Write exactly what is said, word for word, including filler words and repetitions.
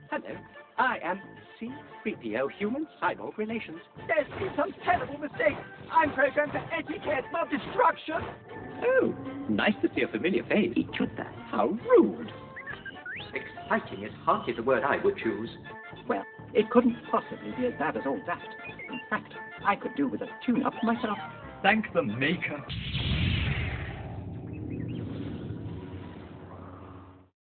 Hello, I am C three P O Human Cyborg Relations. There's been some terrible mistake. I'm programmed for etiquette, not destruction. Oh, nice to see a familiar face. Hdyjdtj. How rude. Exciting is hardly the word I would choose. Well, it couldn't possibly be as bad as all that. In fact, I could do with a tune-up myself. Thank the Maker.